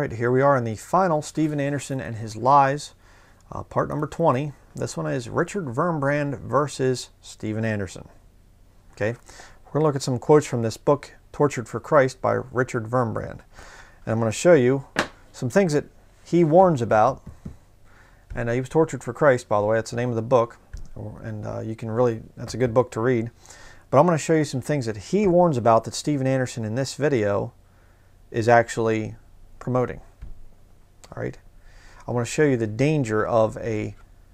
Alright, here we are in the final Steven Anderson and His Lies, part number 20. This one is Richard Wurmbrand versus Steven Anderson. Okay, we're going to look at some quotes from this book, Tortured for Christ by Richard Wurmbrand. And I'm going to show you some things that he warns about. And he was tortured for Christ, by the way. That's the name of the book. And you can really, that's a good book to read. But I'm going to show you some things that he warns about that Steven Anderson in this video is actually promoting. All right. I want to show you the danger of a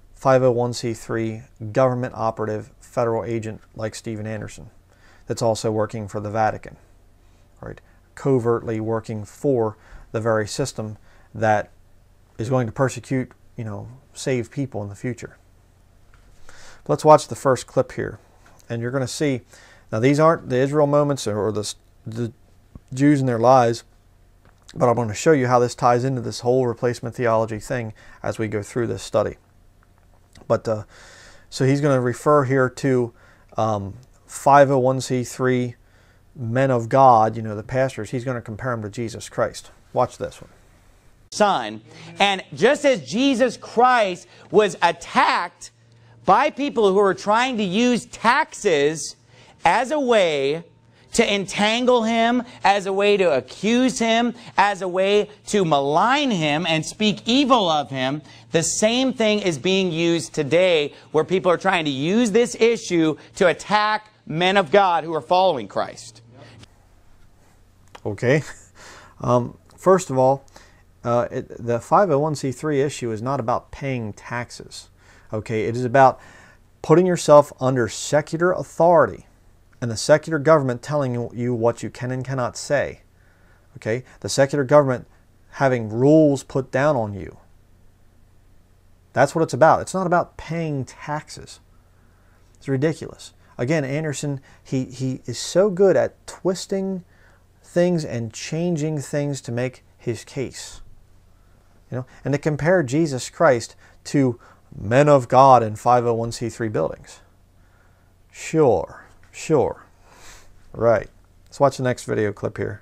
501c3 government operative federal agent like Steven Anderson that's also working for the Vatican. All right. Covertly working for the very system that is going to persecute, save people in the future. But let's watch the first clip here. And you're going to see, now these aren't the Israel moments or the Jews and their lies, but I'm going to show you how this ties into this whole replacement theology thing as we go through this study. But so he's going to refer here to 501c3 men of God, the pastors. He's going to compare them to Jesus Christ. Watch this one. Son. And just as Jesus Christ was attacked by people who are trying to use taxes as a way to entangle him, as a way to accuse him, as a way to malign him and speak evil of him, the same thing is being used today where people are trying to use this issue to attack men of God who are following Christ. Okay. First of all, the 501c3 issue is not about paying taxes. Okay, it is about putting yourself under secular authority and the secular government telling you what you can and cannot say. Okay, the secular government having rules put down on you. That's what it's about. It's not about paying taxes. It's ridiculous. Again, Anderson, he is so good at twisting things and changing things to make his case. And to compare Jesus Christ to men of God in 501c3 buildings. Sure. Right. Let's watch the next video clip here.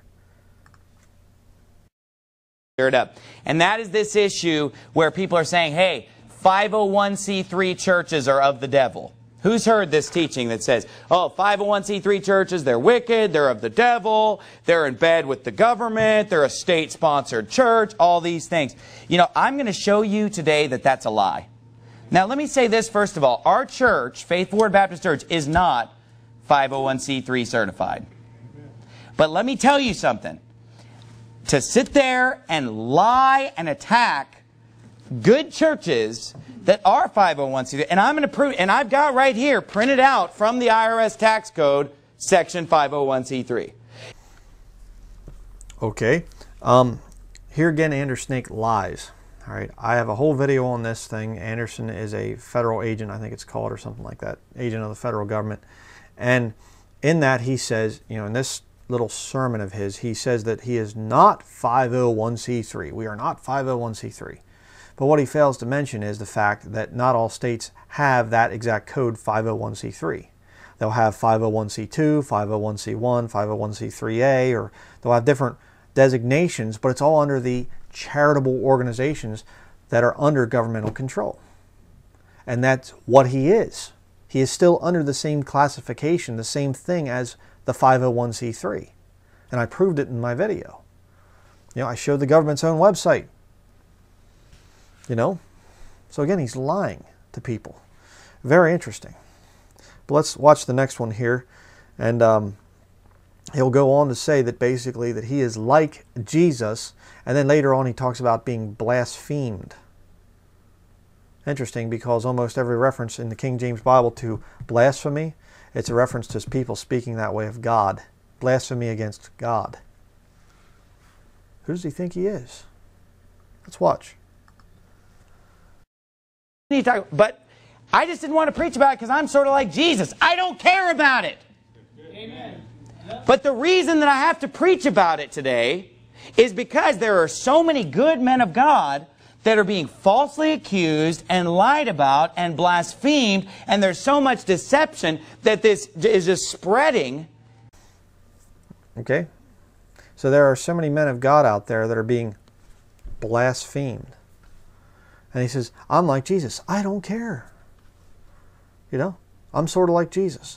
Clear it up. And that is this issue where people are saying, hey, 501c3 churches are of the devil. Who's heard this teaching that says, oh, 501c3 churches, they're wicked, they're of the devil, they're in bed with the government, they're a state-sponsored church, all these things. I'm going to show you today that that's a lie. Now, let me say this first of all. Our church, Faithful Word Baptist Church, is not 501c3 certified. But let me tell you something. To sit there and lie and attack good churches that are 501c3, and I'm going to prove, and I've got right here printed out from the IRS tax code, section 501c3. Okay. Here again, Anderson lies. All right, I have a whole video on this thing. Anderson is a federal agent, I think it's called, or something like that, agent of the federal government. And in that he says, in this little sermon of his, he says that he is not 501c3. We are not 501c3. But what he fails to mention is the fact that not all states have that exact code 501c3. They'll have 501c2, 501c1, 501c3a, or they'll have different designations, but it's all under the charitable organizations that are under governmental control. And that's what he is. He is still under the same classification, the same thing as the 501c3. And I proved it in my video. I showed the government's own website. So again, he's lying to people. Very interesting. But let's watch the next one here. And he'll go on to say that basically that he is like Jesus, and then later on he talks about being blasphemed. Interesting, because almost every reference in the King James Bible to blasphemy, it's a reference to people speaking that way of God. Blasphemy against God. Who does he think he is? Let's watch. But I just didn't want to preach about it because I'm sort of like Jesus. I don't care about it. Amen. But the reason that I have to preach about it today is because there are so many good men of God that are being falsely accused and lied about and blasphemed, and there's so much deception that this is just spreading. Okay? So there are so many men of God out there that are being blasphemed. And he says, I'm like Jesus. I don't care. You know, I'm sort of like Jesus.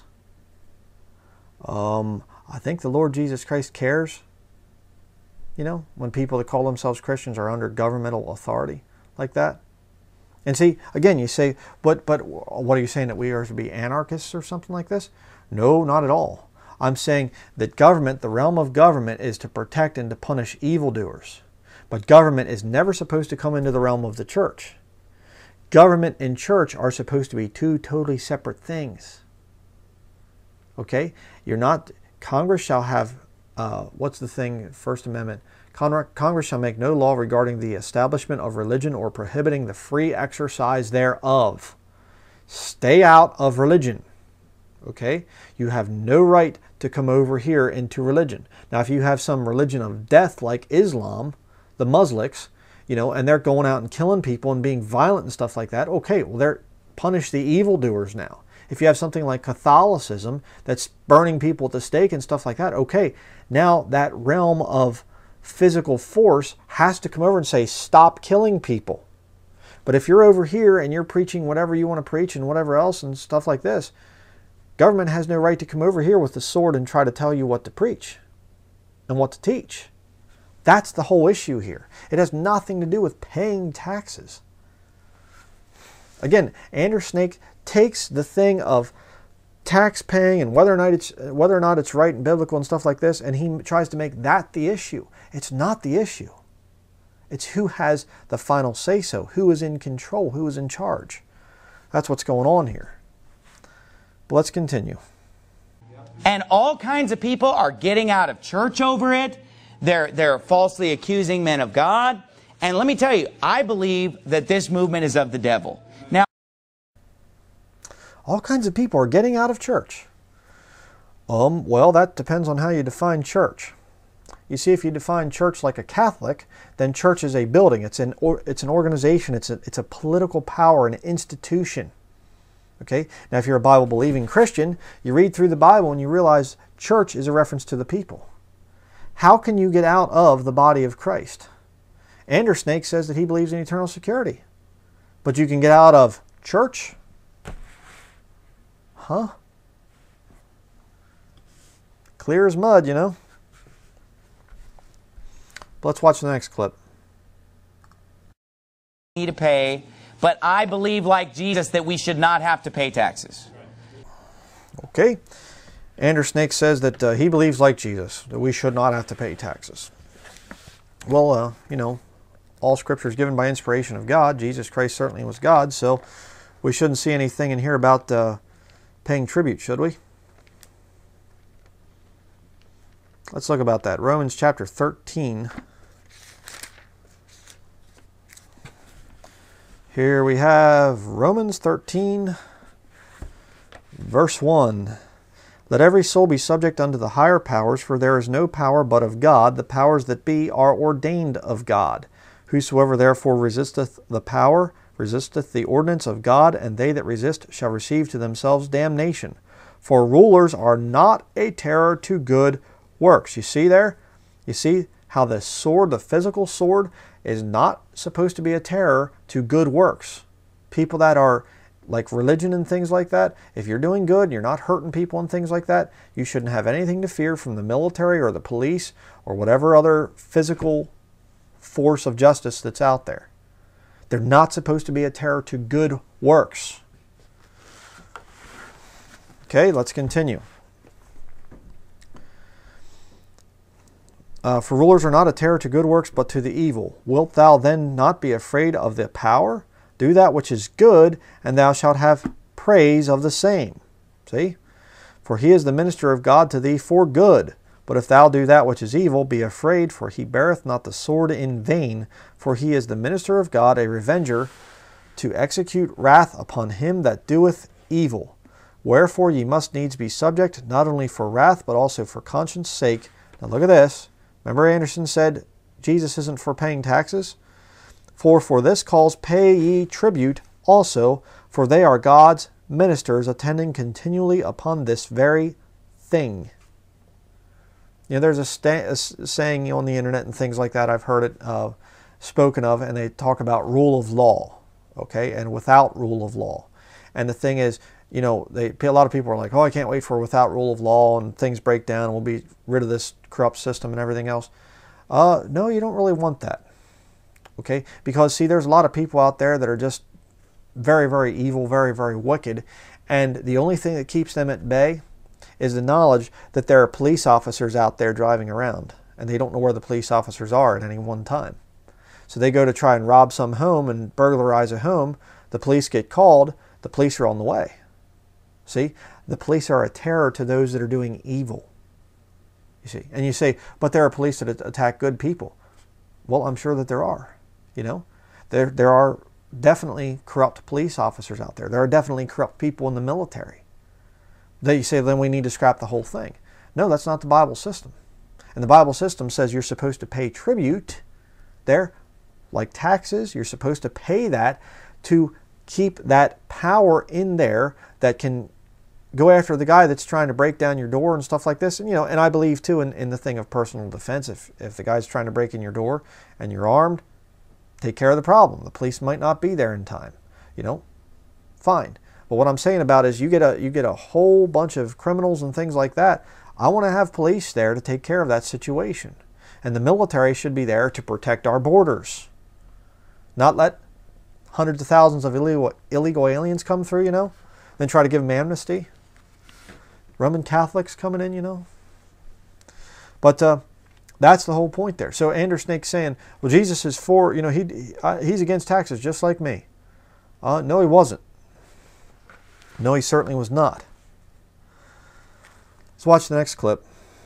I think the Lord Jesus Christ cares, you know, when people that call themselves Christians are under governmental authority like that. And see, again, you say, but what are you saying, that we are to be anarchists or something like this? No, not at all. I'm saying that government, the realm of government, is to protect and to punish evildoers. But government is never supposed to come into the realm of the church. Government and church are supposed to be two totally separate things. Okay? You're not, Congress shall have, what's the thing, First Amendment? Congress shall make no law regarding the establishment of religion or prohibiting the free exercise thereof. Stay out of religion. Okay? You have no right to come over here into religion. Now, if you have some religion of death like Islam, the Muslims, you know, and they're going out and killing people and being violent and stuff like that, okay, well, they're punish the evildoers now. If you have something like Catholicism that's burning people at the stake and stuff like that, okay, now that realm of physical force has to come over and say, stop killing people. But if you're over here and you're preaching whatever you want to preach and whatever else and stuff like this, government has no right to come over here with the sword and try to tell you what to preach and what to teach. That's the whole issue here. It has nothing to do with paying taxes. Again, Andrew Snake takes the thing of tax paying and whether or not it's right and biblical and stuff like this, and he tries to make that the issue. It's not the issue. It's who has the final say-so, who is in control, who is in charge. That's what's going on here. But let's continue. And all kinds of people are getting out of church over it. They're falsely accusing men of God. And let me tell you, I believe that this movement is of the devil. Now, all kinds of people are getting out of church. Well, that depends on how you define church. You see, if you define church like a Catholic, then church is a building. It's an organization. It's a political power, an institution. Okay? Now, if you're a Bible-believing Christian, you read through the Bible and you realize church is a reference to the people. How can you get out of the body of Christ? Andrew Snake says that he believes in eternal security. But you can get out of church? Huh? Clear as mud, you know. But let's watch the next clip. Need to pay, but I believe, like Jesus, that we should not have to pay taxes. Okay. Andrew Snake says that he believes, like Jesus, that we should not have to pay taxes. Well, you know, all Scripture is given by inspiration of God. Jesus Christ certainly was God, so we shouldn't see anything in here about paying tribute, should we? Let's look about that. Romans chapter 13. Here we have Romans 13, verse 1. Let every soul be subject unto the higher powers, for there is no power but of God. The powers that be are ordained of God. Whosoever therefore resisteth the power, resisteth the ordinance of God, and they that resist shall receive to themselves damnation. For rulers are not a terror to good works. You see there? You see how the sword, the physical sword, is not supposed to be a terror to good works. People that are like religion and things like that, if you're doing good and you're not hurting people and things like that, you shouldn't have anything to fear from the military or the police or whatever other physical force of justice that's out there. They're not supposed to be a terror to good works. Okay, let's continue. For rulers are not a terror to good works, but to the evil. Wilt thou then not be afraid of the power? Do that which is good, and thou shalt have praise of the same. See? For he is the minister of God to thee for good. But if thou do that which is evil, be afraid, for he beareth not the sword in vain. For he is the minister of God, a revenger, to execute wrath upon him that doeth evil. Wherefore ye must needs be subject, not only for wrath, but also for conscience sake. Now look at this. Remember Anderson said Jesus isn't for paying taxes? For this cause pay ye tribute also, for they are God's ministers, attending continually upon this very thing. You know, there's a saying on the internet and things like that. I've heard it. spoken of, and they talk about rule of law, okay, and without rule of law. And the thing is, you know, a lot of people are like, oh, I can't wait for without rule of law and things break down and we'll be rid of this corrupt system and everything else. No, you don't really want that, okay? Because, see, there's a lot of people out there that are just very, very evil, very, very wicked, and the only thing that keeps them at bay is the knowledge that there are police officers out there driving around, and they don't know where the police officers are at any one time. So they go to try and rob some home and burglarize a home. The police get called. The police are on the way. See, the police are a terror to those that are doing evil. You see, and you say, but there are police that attack good people. Well, I'm sure that there are. You know, there are definitely corrupt police officers out there. There are definitely corrupt people in the military. Then you say, then we need to scrap the whole thing. No, that's not the Bible system. And the Bible system says you're supposed to pay tribute there, like taxes. You're supposed to pay that to keep that power in there that can go after the guy that's trying to break down your door and stuff like this. And, you know, and I believe too in the thing of personal defense. If the guy's trying to break in your door and you're armed, take care of the problem. The police might not be there in time. You know, fine. But what I'm saying about is you get a whole bunch of criminals and things like that. I want to have police there to take care of that situation. And the military should be there to protect our borders. Not let hundreds of thousands of illegal aliens come through, you know, then try to give them amnesty. Roman Catholics coming in, you know. But that's the whole point there. So Andrew Snake's saying, well, Jesus is for, you know, he's against taxes just like me. No, he wasn't. No, he certainly was not. Let's watch the next clip.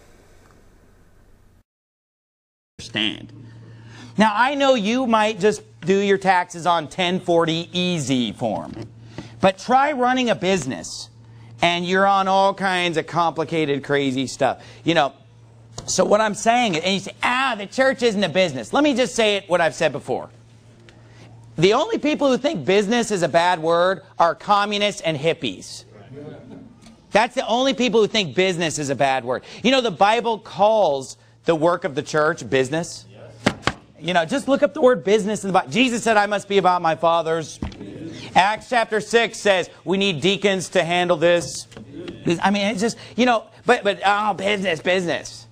Understand. Now, I know you might just do your taxes on 1040 easy form, but try running a business and you're on all kinds of complicated, crazy stuff. You know, so what I'm saying, and you say, the church isn't a business. Let me just say it what I've said before. The only people who think business is a bad word are communists and hippies. That's the only people who think business is a bad word. You know, the Bible calls the work of the church business. You know, just look up the word business in the Bible. Jesus said, I must be about my Father's. Acts chapter 6 says, we need deacons to handle this. I mean, it's just, you know, but business.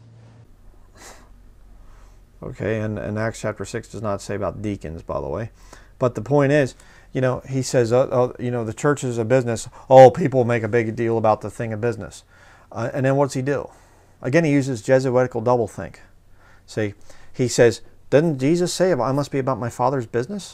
Okay, and Acts chapter 6 does not say about deacons, by the way. But the point is, you know, he says, you know, the church is a business. Oh, people make a big deal about the thing of business. And then what's he do? Again, he uses Jesuitical doublethink. See, he says, didn't Jesus say, I must be about my Father's business?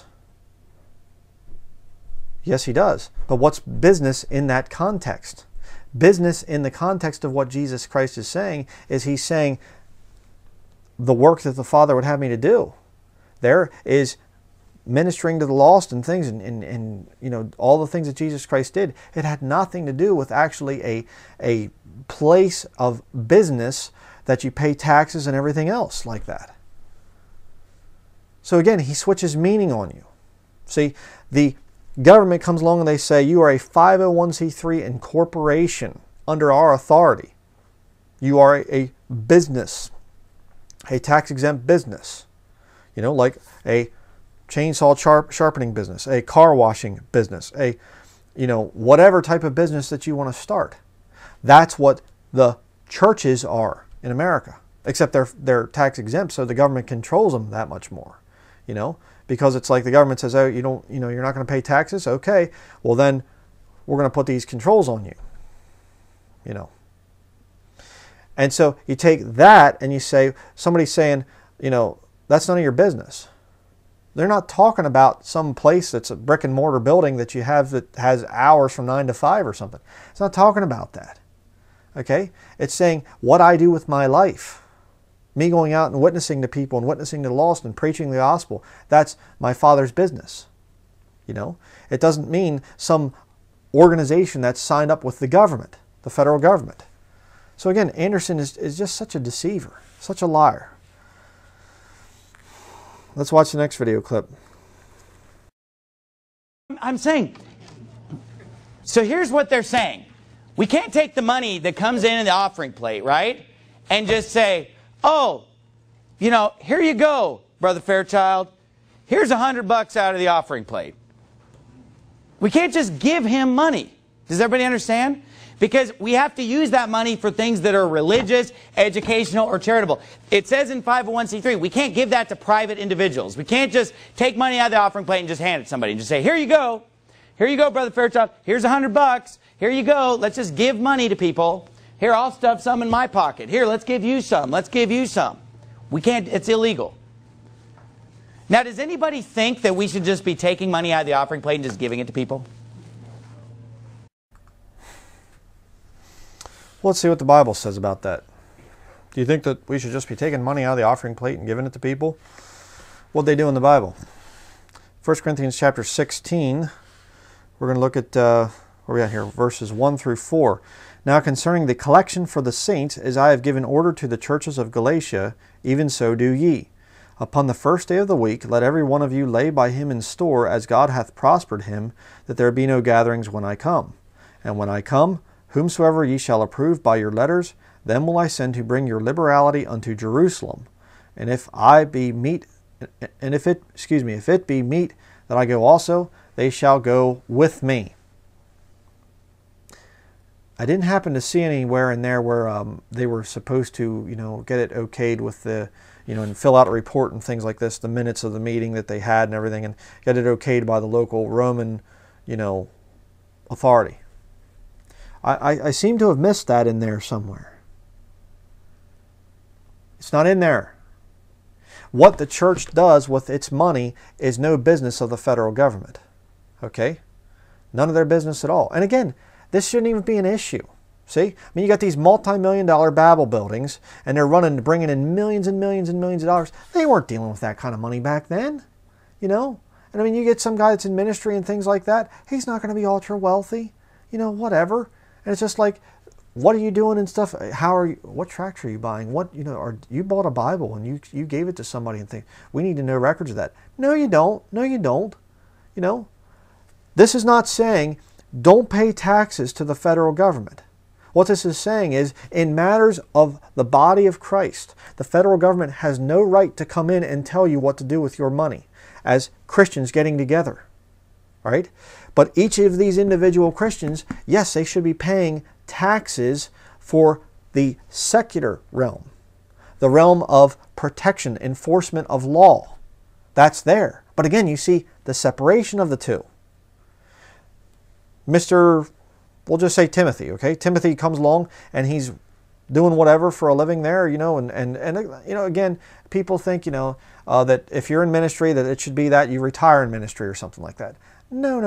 Yes, he does. But what's business in that context? Business in the context of what Jesus Christ is saying is he's saying the work that the Father would have me to do. There is ministering to the lost and things and you know, all the things that Jesus Christ did. It had nothing to do with actually a place of business that you pay taxes and everything else like that. So again, he switches meaning on you. See, the government comes along and they say, you are a 501c3 incorporation under our authority. You are a business, a tax-exempt business. You know, like a chainsaw sharpening business, a car washing business, a, you know, whatever type of business that you want to start. That's what the churches are in America, except they're tax exempt, so the government controls them that much more. You know, because it's like the government says, oh, you're not going to pay taxes. Okay, well then we're going to put these controls on you. You know, and so you take that and you say, somebody's saying, you know, that's none of your business. They're not talking about some place that's a brick and mortar building that you have that has hours from 9 to 5 or something. It's not talking about that. Okay, it's saying what I do with my life. Me going out and witnessing to people and witnessing to the lost and preaching the gospel, that's my Father's business. You know, it doesn't mean some organization that's signed up with the government, the federal government. So again, Anderson is just such a deceiver, such a liar. Let's watch the next video clip. I'm saying, so here's what they're saying. We can't take the money that comes in the offering plate, right? And just say, oh, you know, here you go, Brother Fairchild. here's $100 out of the offering plate. We can't just give him money. Does everybody understand? Because we have to use that money for things that are religious, educational, or charitable. It says in 501c3, we can't give that to private individuals. We can't just take money out of the offering plate and just hand it to somebody and just say, here you go. Here you go, Brother Fairchild. Here's $100. Here you go. Let's just give money to people. Here, I'll stuff some in my pocket. Here, let's give you some. Let's give you some. We can't, it's illegal. Now, does anybody think that we should just be taking money out of the offering plate and just giving it to people? Let's see what the Bible says about that. Do you think that we should just be taking money out of the offering plate and giving it to people? What'd they do in the Bible? 1 Corinthians chapter 16, we're going to look at, where we at here, verses 1 through 4. Now concerning the collection for the saints, as I have given order to the churches of Galatia, even so do ye. Upon the first day of the week, let every one of you lay by him in store, as God hath prospered him, that there be no gatherings when I come. And when I come, whomsoever ye shall approve by your letters, them will I send to bring your liberality unto Jerusalem. And if it be meet that I go also, they shall go with me. I didn't happen to see anywhere in there where they were supposed to, get it okayed with the, and fill out a report and things like this, the minutes of the meeting that they had and everything, and get it okayed by the local Roman, authority. I seem to have missed that in there somewhere. It's not in there. What the church does with its money is no business of the federal government. Okay? None of their business at all. And again, this shouldn't even be an issue. See? I mean, you got these multi-million-dollar Babel buildings, and they're bringing in millions and millions and millions of dollars. They weren't dealing with that kind of money back then. And I mean, you get some guy that's in ministry and things like that. He's not going to be ultra wealthy. Whatever. And it's just like, what are you doing and stuff? What tractor are you buying? Or you bought a Bible and you gave it to somebody and think, we need to know records of that. No, you don't. No, you don't. This is not saying don't pay taxes to the federal government. What this is saying is, in matters of the body of Christ, the federal government has no right to come in and tell you what to do with your money as Christians getting together. All right? But each of these individual Christians, yes, they should be paying taxes for the secular realm, the realm of protection, enforcement of law. That's there. But again, you see the separation of the two. We'll just say Timothy, okay? Timothy comes along and he's doing whatever for a living there, and again, people think, that if you're in ministry, that it should be that you retire in ministry or something like that. No.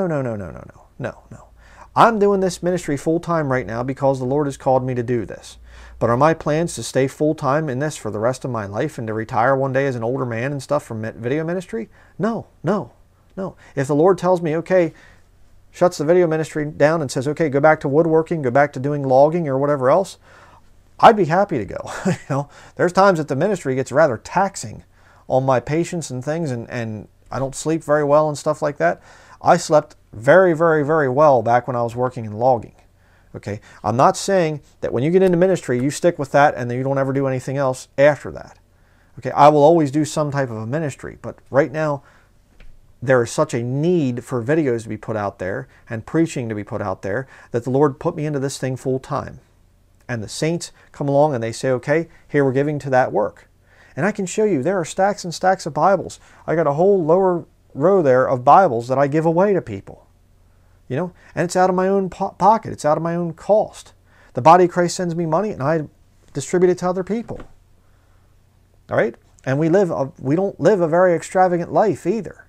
I'm doing this ministry full-time right now because the Lord has called me to do this. But are my plans to stay full-time in this for the rest of my life and to retire one day as an older man and stuff from video ministry? No. If the Lord tells me, okay, shuts the video ministry down and says, okay, go back to woodworking, go back to doing logging or whatever else, I'd be happy to go. There's times that the ministry gets rather taxing on my patience and things, and I don't sleep very well and stuff like that. I slept very, very, very well back when I was working in logging. Okay, I'm not saying that when you get into ministry, you stick with that and then you don't ever do anything else after that. Okay, I will always do some type of a ministry, but right now, there is such a need for videos to be put out there and preaching to be put out there that the Lord put me into this thing full time. And the saints come along and they say, okay, here we're giving to that work. And I can show you, there are stacks and stacks of Bibles. I got a whole lower row there of Bibles that I give away to people. And it's out of my own pocket. It's out of my own cost. The body of Christ sends me money and I distribute it to other people. All right? And we don't live a very extravagant life either.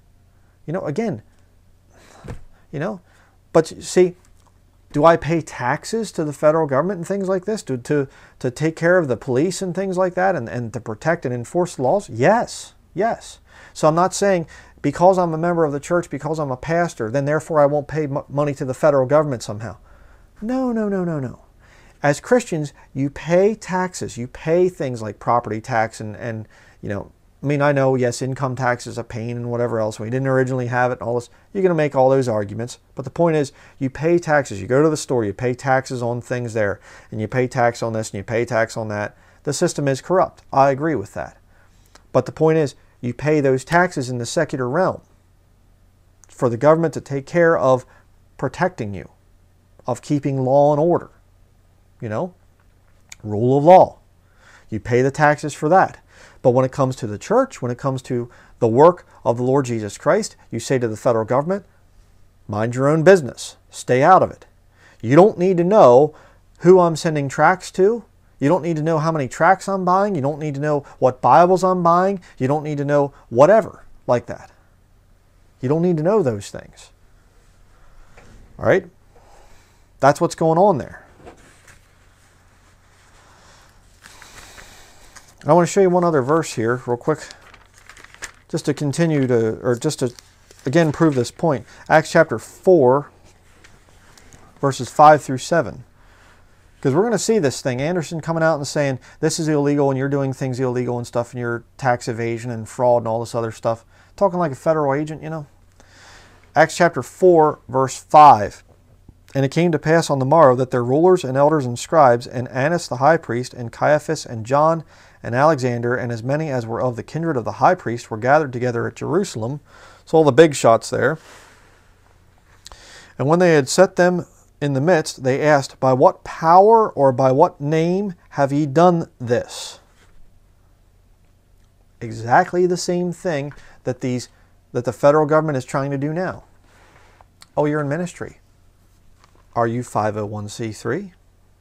But see, do I pay taxes to the federal government and things like this to take care of the police and things like that and to protect and enforce the laws? Yes. So I'm not saying because I'm a member of the church, because I'm a pastor, then therefore I won't pay money to the federal government somehow. No. As Christians, you pay taxes. You pay things like property tax and I know, yes, income tax is a pain and whatever else. We didn't originally have it and all this. You're going to make all those arguments. But the point is, you pay taxes. You go to the store, you pay taxes on things there. And you pay tax on this and you pay tax on that. The system is corrupt. I agree with that. But the point is, you pay those taxes in the secular realm for the government to take care of protecting you, of keeping law and order. You know, rule of law. You pay the taxes for that. But when it comes to the church, when it comes to the work of the Lord Jesus Christ, you say to the federal government, mind your own business. Stay out of it. You don't need to know who I'm sending tracts to. You don't need to know how many tracts I'm buying. You don't need to know what Bibles I'm buying. You don't need to know whatever like that. You don't need to know those things. All right? That's what's going on there. I want to show you one other verse here real quick, just to continue to, or just to again prove this point. Acts chapter 4, verses 5 through 7. Because we're going to see this thing, Anderson coming out and saying, this is illegal and you're doing things illegal and stuff, and you're tax evasion and fraud and all this other stuff. Talking like a federal agent, you know. Acts chapter 4, verse 5. And it came to pass on the morrow that their rulers and elders and scribes, and Annas the high priest, and Caiaphas, and John, and Alexander, and as many as were of the kindred of the high priest, were gathered together at Jerusalem. So all the big shots there. And when they had set them in the midst, they asked, by what power or by what name have ye done this? Exactly the same thing that the federal government is trying to do now. Oh, you're in ministry. Are you 501c3?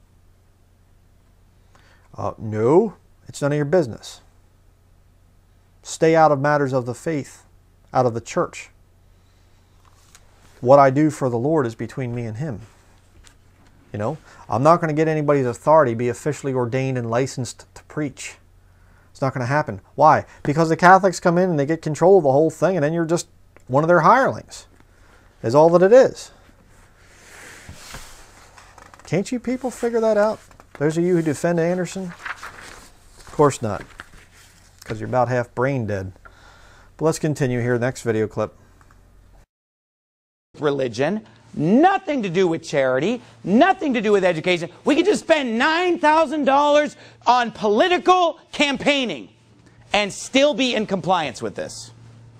No, it's none of your business. Stay out of matters of the faith, out of the church. What I do for the Lord is between me and Him. You know, I'm not going to get anybody's authority, be officially ordained and licensed to preach. It's not going to happen. Why? Because the Catholics come in and they get control of the whole thing, and then you're just one of their hirelings. Is all that it is. Can't you people figure that out? Those of you who defend Anderson? Of course not. Because you're about half brain dead. But let's continue here. Next video clip. Religion, nothing to do with charity, nothing to do with education. We could just spend $9,000 on political campaigning and still be in compliance with this.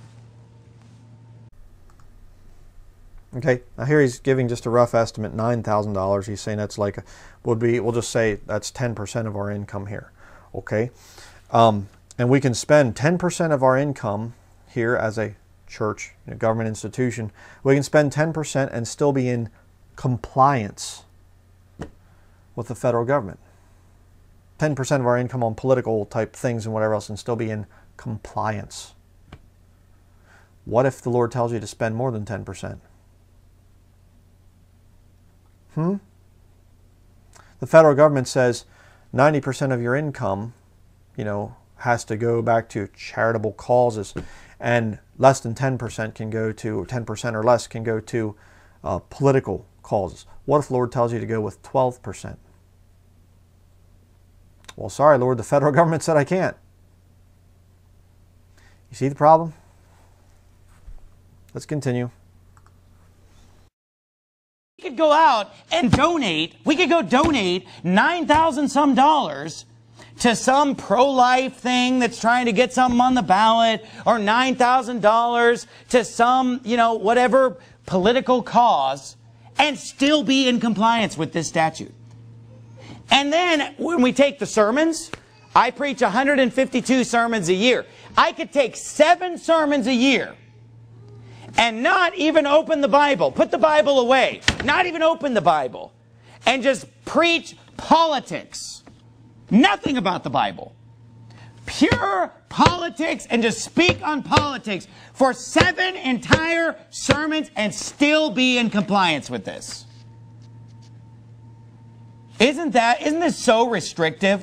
Okay, now here he's giving just a rough estimate, $9,000. He's saying that's like, we'll just say that's 10% of our income here. Okay, and we can spend 10% of our income here as a church, a government institution. We can spend 10% and still be in compliance with the federal government. 10% of our income on political type things and whatever else, and still be in compliance. What if the Lord tells you to spend more than 10%? The federal government says 90% of your income, you know, has to go back to charitable causes, and less than 10% can go to, 10% or less can go to political causes. What if the Lord tells you to go with 12%? Well, sorry, Lord, the federal government said I can't. You see the problem? Let's continue. We could go out and donate, we could go donate $9,000 some dollars to some pro-life thing that's trying to get something on the ballot, or $9,000 to some, you know, whatever political cause, and still be in compliance with this statute. And then when we take the sermons, I preach 152 sermons a year. I could take 7 sermons a year and not even open the Bible, put the Bible away, not even open the Bible, and just preach politics. Nothing about the Bible. Pure politics, and just speak on politics for 7 entire sermons and still be in compliance with this. Isn't this so restrictive?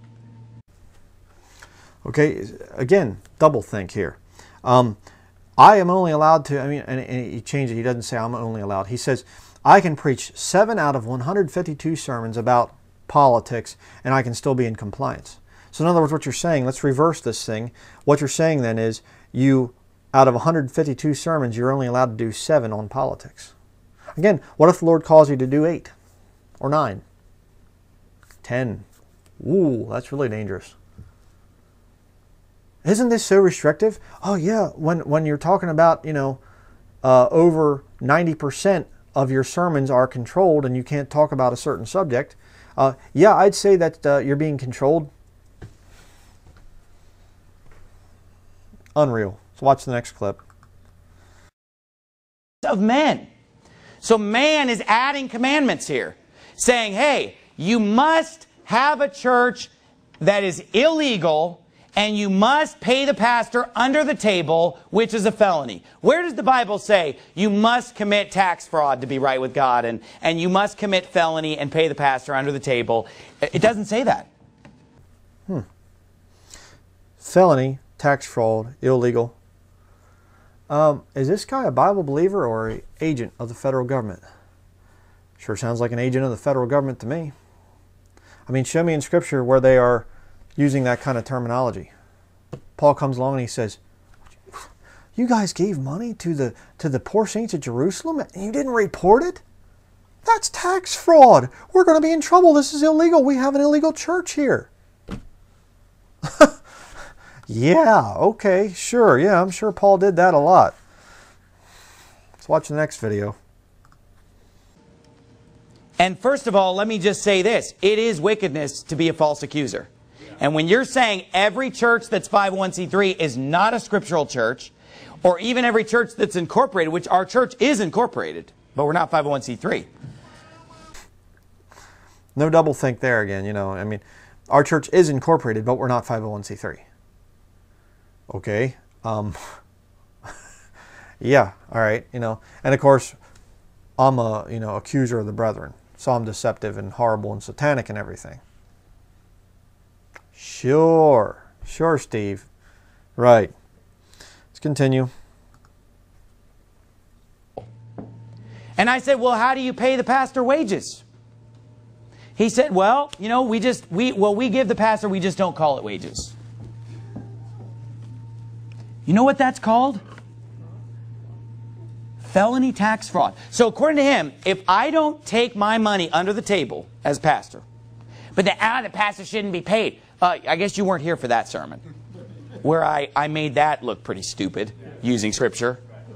Okay, again, double think here. I am only allowed to, and he changed it, he doesn't say I'm only allowed. He says, I can preach 7 out of 152 sermons about politics, and I can still be in compliance. So in other words, what you're saying, let's reverse this thing. What you're saying then is, you, out of 152 sermons, you're only allowed to do 7 on politics. Again, what if the Lord calls you to do 8 or 9? 10. Ooh, that's really dangerous. Isn't this so restrictive? Oh yeah, when you're talking about, over 90% of your sermons are controlled and you can't talk about a certain subject. Yeah, I'd say that you're being controlled. Unreal. So watch the next clip. Of men. So man is adding commandments here, saying, hey, you must have a church that is illegal, and you must pay the pastor under the table, which is a felony. Where does the Bible say you must commit tax fraud to be right with God, and you must commit felony and pay the pastor under the table? It doesn't say that. Felony, tax fraud, illegal. Is this guy a Bible believer or an agent of the federal government? Sure sounds like an agent of the federal government to me. I mean, show me in Scripture where they are using that kind of terminology. Paul comes along and he says, you guys gave money to the poor saints at Jerusalem and you didn't report it? That's tax fraud. We're going to be in trouble. This is illegal. We have an illegal church here. Yeah, okay, sure. Yeah, I'm sure Paul did that a lot. Let's watch the next video. And first of all, let me just say this. It is wickedness to be a false accuser. And when you're saying every church that's 501c3 is not a scriptural church, or even every church that's incorporated, which our church is incorporated, but we're not 501c3. No double think there again, I mean, our church is incorporated, but we're not 501c3. Okay. Yeah, all right, and of course, I'm a, accuser of the brethren. So I'm deceptive and horrible and satanic and everything. Sure, Steve. Right. Let's continue. And I said, well, how do you pay the pastor wages? He said, well, we give the pastor, we just don't call it wages. You know what that's called? Felony tax fraud. So according to him, if I don't take my money under the table as pastor, but the pastor shouldn't be paid. I guess you weren't here for that sermon, where I made that look pretty stupid using Scripture.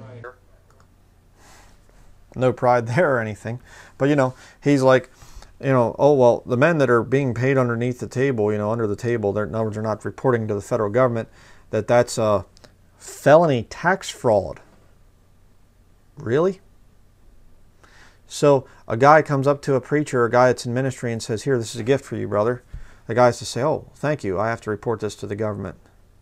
No pride there or anything. But, he's like, oh, well, the men that are being paid underneath the table, under the table, in other words, they're not reporting to the federal government, that's felony tax fraud. Really? So a guy comes up to a preacher, a guy that's in ministry, and says, here, this is a gift for you, brother. The guy has to say, oh, thank you. I have to report this to the government.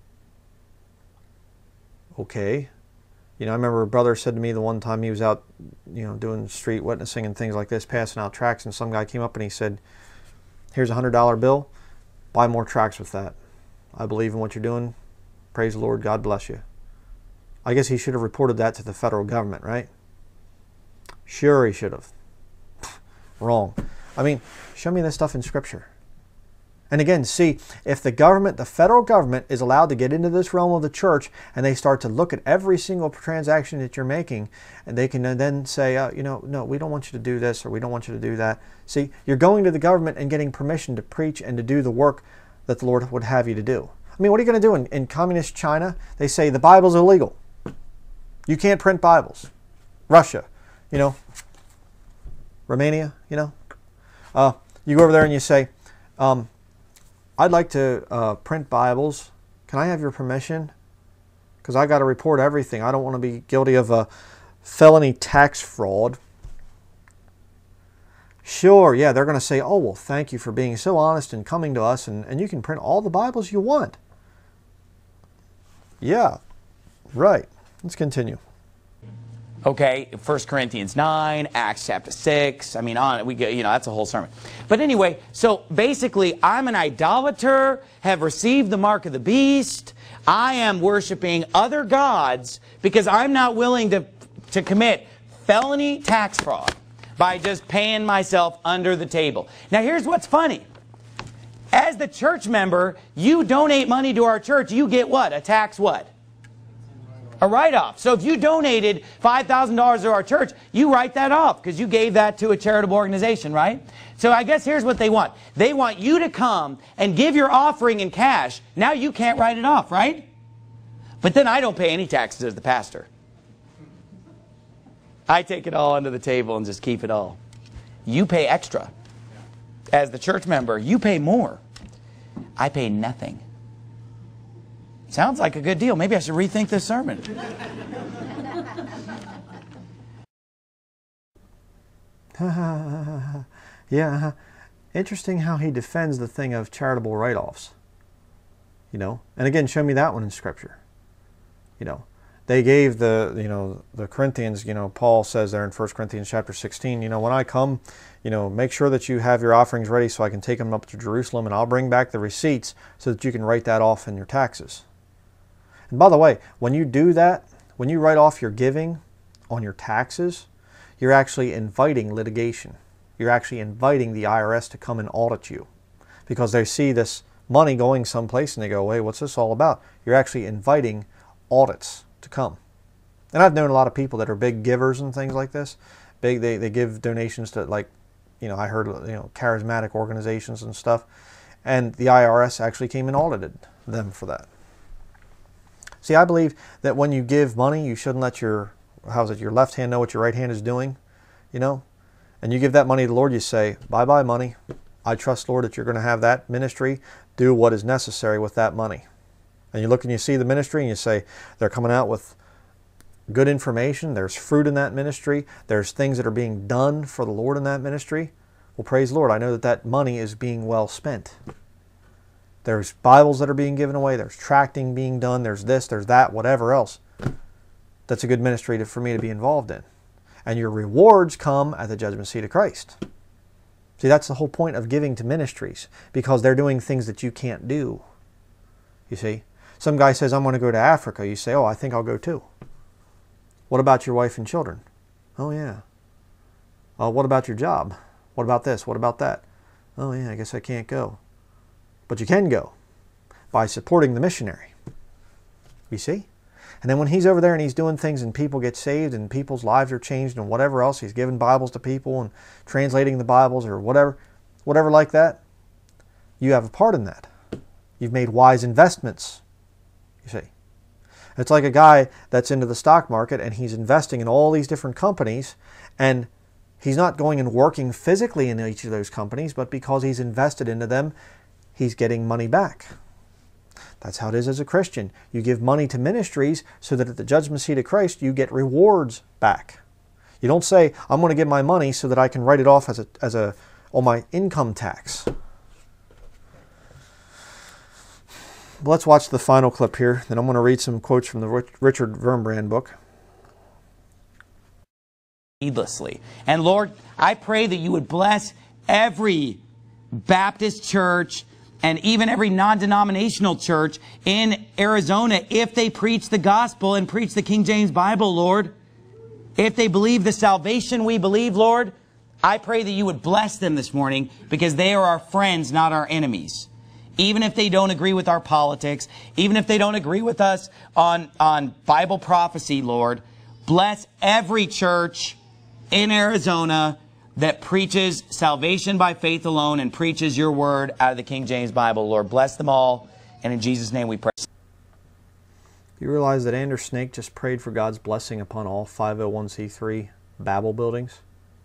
Okay. I remember a brother said to me the one time he was out, doing street witnessing and things like this, passing out tracts, and some guy came up and he said, here's a $100 bill. Buy more tracts with that. I believe in what you're doing. Praise the Lord. God bless you. I guess he should have reported that to the federal government, right? Sure he should have. Wrong. I mean, show me this stuff in Scripture. And again, see, if the federal government is allowed to get into this realm of the church and they start to look at every single transaction that you're making, and they can then say, no, we don't want you to do this or we don't want you to do that. See, you're going to the government and getting permission to preach and to do the work that the Lord would have you to do. I mean, what are you going to do in communist China? They say the Bible's illegal. You can't print Bibles. Russia, Romania, you go over there and you say, I'd like to print Bibles. Can I have your permission? Because I got to report everything. I don't want to be guilty of a felony tax fraud. Sure, yeah, they're going to say, oh, well, thank you for being so honest and coming to us, and you can print all the Bibles you want. Yeah, right. Let's continue. Okay, 1 Corinthians 9, Acts chapter 6. I mean, we go, that's a whole sermon. But anyway, so basically, I'm an idolater, have received the mark of the beast. I am worshiping other gods because I'm not willing to commit felony tax fraud by just paying myself under the table. Now, here's what's funny. As the church member, you donate money to our church, you get what? A tax what? A write-off. So if you donated $5,000 to our church, you write that off because you gave that to a charitable organization, right? So I guess here's what they want. They want you to come and give your offering in cash. Now you can't write it off, right? But then I don't pay any taxes as the pastor. I take it all under the table and just keep it all. You pay extra. As the church member, you pay more. I pay nothing. Sounds like a good deal. Maybe I should rethink this sermon. Yeah, interesting how he defends the thing of charitable write-offs. You know, and again, show me that one in Scripture. You know, they gave the Corinthians, Paul says there in 1 Corinthians chapter 16, when I come, make sure that you have your offerings ready so I can take them up to Jerusalem, and I'll bring back the receipts so that you can write that off in your taxes. And by the way, when you do that, when you write off your giving on your taxes, you're actually inviting litigation. You're actually inviting the IRS to come and audit you because they see this money going someplace and they go, hey, what's this all about? You're actually inviting audits to come. And I've known a lot of people that are big givers and things like this. They give donations to, like, I heard, charismatic organizations and stuff. And the IRS actually came and audited them for that. See, I believe that when you give money, you shouldn't let your left hand know what your right hand is doing, And you give that money to the Lord, you say, bye-bye money. I trust, Lord, that you're going to have that ministry do what is necessary with that money. And you look and you see the ministry and you say, they're coming out with good information. There's fruit in that ministry. There's things that are being done for the Lord in that ministry. Well, praise the Lord. I know that that money is being well spent. There's Bibles that are being given away. There's tracting being done. There's this, there's that, whatever else. That's a good ministry for me to be involved in. And your rewards come at the judgment seat of Christ. See, that's the whole point of giving to ministries, because they're doing things that you can't do. You see, some guy says, I'm going to go to Africa. You say, oh, I think I'll go too. What about your wife and children? Oh, yeah. What about your job? What about this? What about that? Oh, yeah, I guess I can't go. But you can go by supporting the missionary. You see? And then when he's over there and he's doing things and people get saved and people's lives are changed and whatever else, he's giving Bibles to people and translating the Bibles or whatever like that, you have a part in that. You've made wise investments, you see. It's like a guy that's into the stock market and he's investing in all these different companies, and he's not going and working physically in each of those companies, but because he's invested into them, he's getting money back. That's how it is as a Christian. You give money to ministries so that at the judgment seat of Christ you get rewards back. You don't say, I'm going to give my money so that I can write it off on my income tax. But let's watch the final clip here. Then I'm going to read some quotes from the Richard Wurmbrand book. Needlessly. And Lord, I pray that you would bless every Baptist church and even every non-denominational church in Arizona if they preach the gospel and preach the King James Bible, Lord. If they believe the salvation we believe, Lord, I pray that you would bless them this morning, because they are our friends, not our enemies. Even if they don't agree with our politics, even if they don't agree with us on Bible prophecy, Lord, bless every church in Arizona that preaches salvation by faith alone and preaches your word out of the King James Bible. Lord, bless them all, and in Jesus' name we pray. You realize that Anders Snake just prayed for God's blessing upon all 501c3 Babel buildings?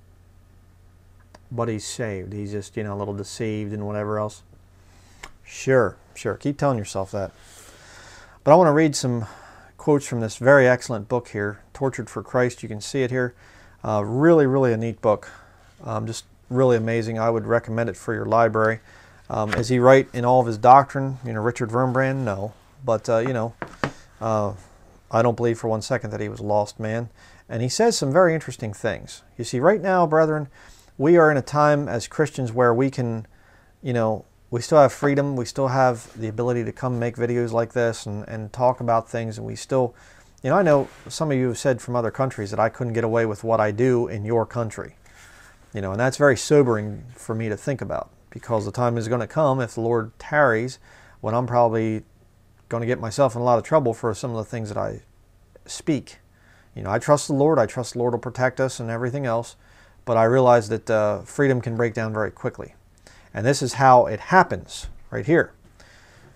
But he's saved. He's just, a little deceived and whatever else. Sure. Keep telling yourself that. But I want to read some quotes from this very excellent book here, Tortured for Christ. You can see it here. Really a neat book. Just really amazing. I would recommend it for your library. Is he right in all of his doctrine? Richard Wurmbrand? No. But, I don't believe for one second that he was a lost man. And he says some very interesting things. You see, right now, brethren, we are in a time as Christians where we can, we still have freedom. We still have the ability to come make videos like this and talk about things. And we still, I know some of you have said from other countries that I couldn't get away with what I do in your country. And that's very sobering for me to think about, because the time is going to come, if the Lord tarries, when I'm probably going to get myself in a lot of trouble for some of the things that I speak. I trust the Lord. I trust the Lord will protect us and everything else. But I realize that freedom can break down very quickly. And this is how it happens right here.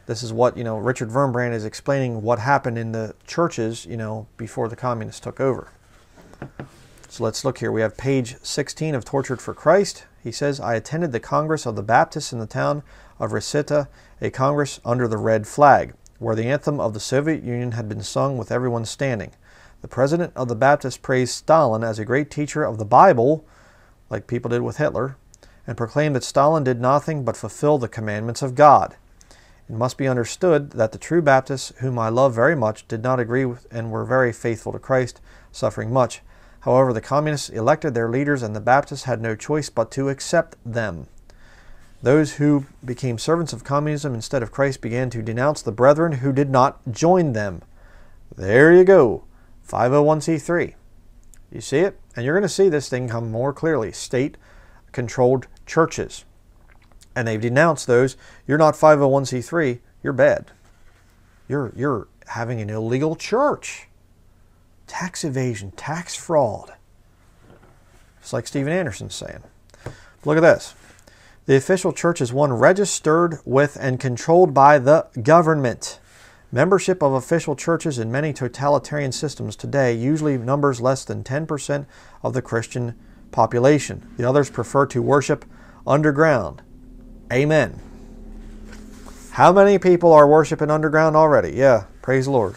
This is what, Richard Wurmbrand is explaining what happened in the churches, before the communists took over. So let's look here. We have page 16 of Tortured for Christ. He says, I attended the Congress of the Baptists in the town of Resita, a Congress under the red flag, where the anthem of the Soviet Union had been sung with everyone standing. The president of the Baptists praised Stalin as a great teacher of the Bible, like people did with Hitler, and proclaimed that Stalin did nothing but fulfill the commandments of God. It must be understood that the true Baptists, whom I love very much, did not agree with and were very faithful to Christ, suffering much. However, the communists elected their leaders and the Baptists had no choice but to accept them. Those who became servants of communism instead of Christ began to denounce the brethren who did not join them. There you go. 501c3. You see it? And you're going to see this thing come more clearly. State-controlled churches. And they've denounced those. You're not 501c3. You're bad. You're having an illegal church. Tax evasion, tax fraud. It's like Steven Anderson's saying. Look at this. The official church is one registered with and controlled by the government. Membership of official churches in many totalitarian systems today usually numbers less than 10% of the Christian population. The others prefer to worship underground. Amen. How many people are worshiping underground already? Yeah, praise the Lord.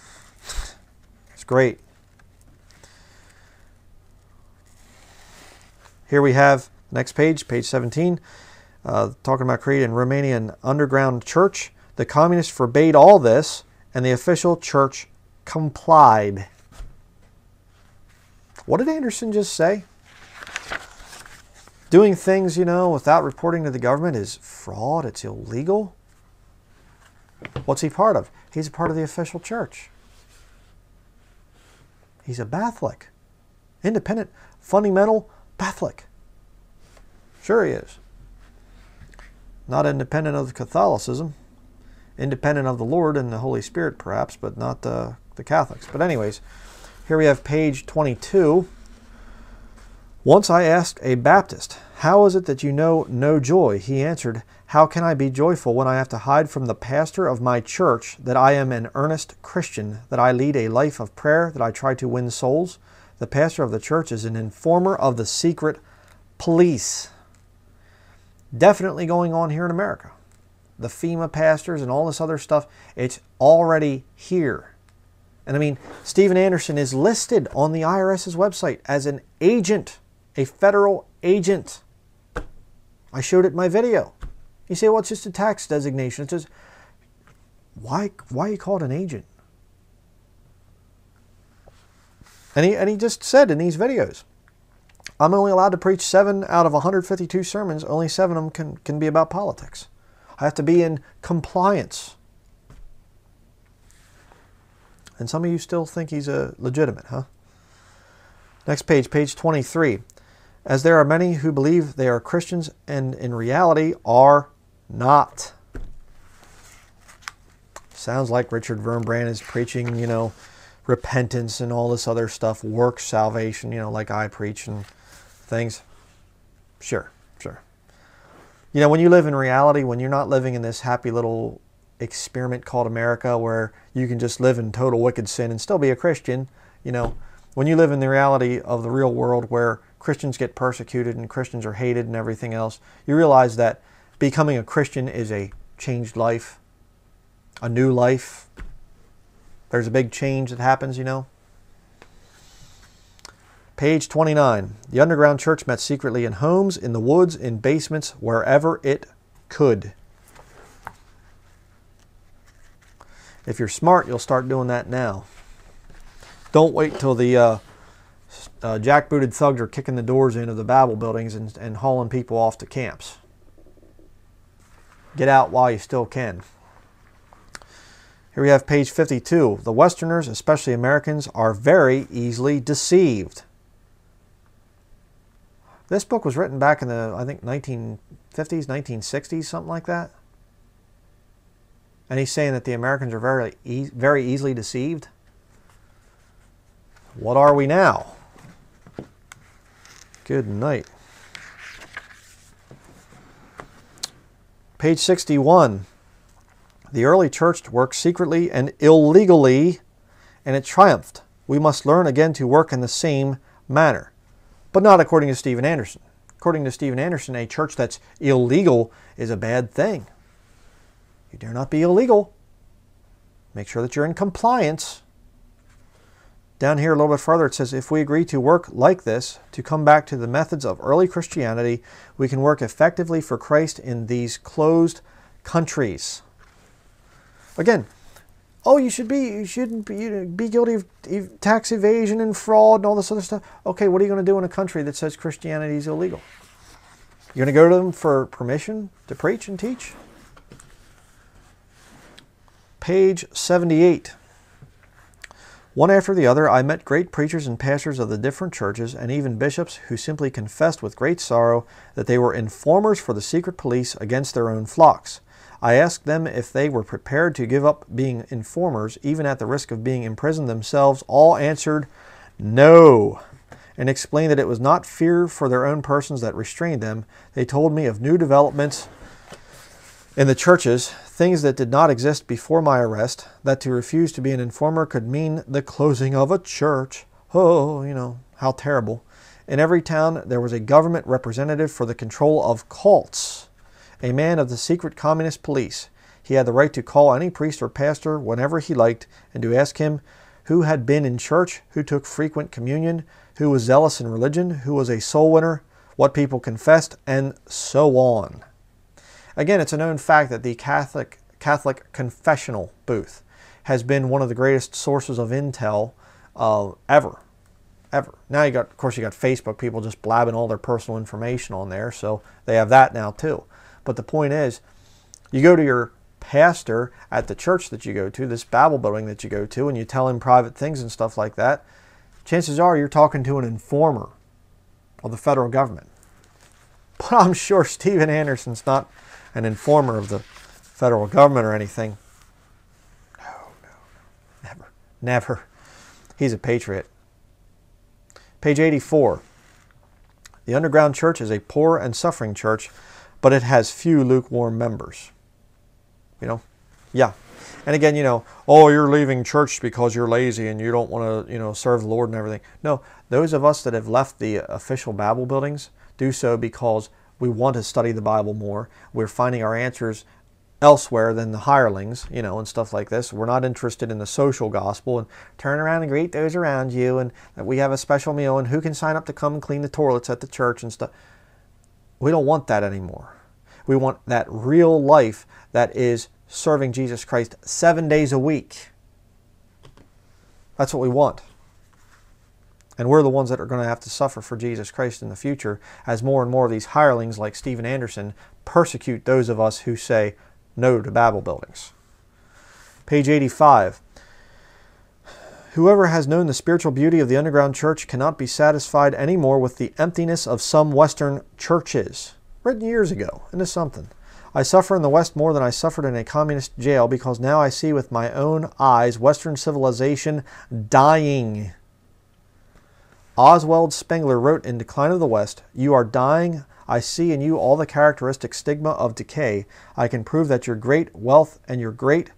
Great. Here we have, next page, page 17, talking about creating Romanian underground church. The communists forbade all this, and the official church complied. What did Anderson just say? Doing things, without reporting to the government is fraud, it's illegal. What's he part of? He's a part of the official church. He's a Catholic. Independent, fundamental Catholic. Sure he is. Not independent of Catholicism. Independent of the Lord and the Holy Spirit, perhaps, but not the Catholics. But anyways, here we have page 22. Once I asked a Baptist, how is it that you know no joy? He answered, how can I be joyful when I have to hide from the pastor of my church that I am an earnest Christian, that I lead a life of prayer, that I try to win souls? The pastor of the church is an informer of the secret police. Definitely going on here in America. The FEMA pastors and all this other stuff, it's already here. And I mean, Steven Anderson is listed on the IRS's website as an agent, a federal agent. I showed it in my video. You say, well, it's just a tax designation. It says, why you call it an agent? And he just said in these videos, I'm only allowed to preach 7 out of 152 sermons. Only 7 of them can be about politics. I have to be in compliance. And some of you still think he's legitimate, huh? Next page, page 23. As there are many who believe they are Christians and in reality are not. Sounds like Richard Wurmbrand is preaching, repentance and all this other stuff, works salvation, like I preach and things. Sure. When you live in reality, when you're not living in this happy little experiment called America where you can just live in total wicked sin and still be a Christian, when you live in the reality of the real world where Christians get persecuted and Christians are hated and everything else, you realize that becoming a Christian is a changed life, a new life. There's a big change that happens, Page 29. The underground church met secretly in homes, in the woods, in basements, wherever it could. If you're smart, you'll start doing that now. Don't wait till the jackbooted thugs are kicking the doors in of the Babel buildings and hauling people off to camps. Get out while you still can. Here we have page 52. The Westerners, especially Americans, are very easily deceived. This book was written back in the, I think, 1950s, 1960s, something like that. And he's saying that the Americans are very easily deceived. What are we now? Good night. Page 61. The early church worked secretly and illegally, and it triumphed. We must learn again to work in the same manner. But not according to Stephen Anderson. According to Stephen Anderson, a church that's illegal is a bad thing. You dare not be illegal. Make sure that you're in compliance. Down here a little bit further, it says, if we agree to work like this, to come back to the methods of early Christianity, we can work effectively for Christ in these closed countries. Again, oh, you shouldn't be guilty of tax evasion and fraud and all this other stuff. Okay, what are you going to do in a country that says Christianity is illegal? You're going to go to them for permission to preach and teach? Page 78. One after the other, I met great preachers and pastors of the different churches, and even bishops who simply confessed with great sorrow that they were informers for the secret police against their own flocks. I asked them if they were prepared to give up being informers, even at the risk of being imprisoned themselves. All answered no, and explained that it was not fear for their own persons that restrained them. They told me of new developments in the churches, things that did not exist before my arrest, that to refuse to be an informer could mean the closing of a church. Oh, you know, how terrible. In every town there was a government representative for the control of cults, a man of the secret communist police. He had the right to call any priest or pastor whenever he liked and to ask him who had been in church, who took frequent communion, who was zealous in religion, who was a soul winner, what people confessed, and so on. Again, it's a known fact that the Catholic confessional booth has been one of the greatest sources of intel ever. Now of course you got Facebook, people just blabbing all their personal information on there, so they have that now too. But the point is, you go to your pastor at the church that you go to, this Babel building that you go to, and you tell him private things and stuff like that, chances are you're talking to an informer of the federal government. But I'm sure Stephen Anderson's not an informer of the federal government or anything. No, never. He's a patriot. Page 84. The underground church is a poor and suffering church, but it has few lukewarm members. You know? Yeah. And again, you know, oh, you're leaving church because you're lazy and you don't want to, you know, serve the Lord and everything. No, those of us that have left the official Babel buildings do so because we want to study the Bible more. We're finding our answers elsewhere than the hirelings, you know, and stuff like this. We're not interested in the social gospel and turn around and greet those around you and that we have a special meal and who can sign up to come and clean the toilets at the church and stuff. We don't want that anymore. We want that real life that is serving Jesus Christ 7 days a week. That's what we want. And we're the ones that are going to have to suffer for Jesus Christ in the future as more and more of these hirelings like Stephen Anderson persecute those of us who say no to Babel buildings. Page 85. Whoever has known the spiritual beauty of the underground church cannot be satisfied anymore with the emptiness of some Western churches. Written years ago into something. I suffer in the West more than I suffered in a communist jail because now I see with my own eyes Western civilization dying. Oswald Spengler wrote in Decline of the West, "You are dying. I see in you all the characteristic stigma of decay. I can prove that your great wealth and your great